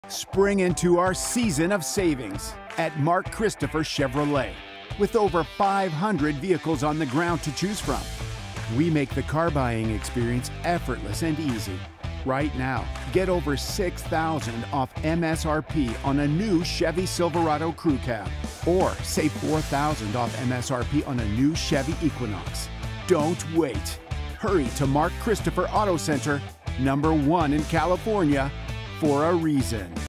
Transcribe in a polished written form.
Spring into our season of savings at Mark Christopher Chevrolet. With over 500 vehicles on the ground to choose from, we make the car buying experience effortless and easy. Right now, get over $6,000 off MSRP on a new Chevy Silverado Crew Cab, or save $4,000 off MSRP on a new Chevy Equinox. Don't wait. Hurry to Mark Christopher Auto Center, #1 in California, for a reason.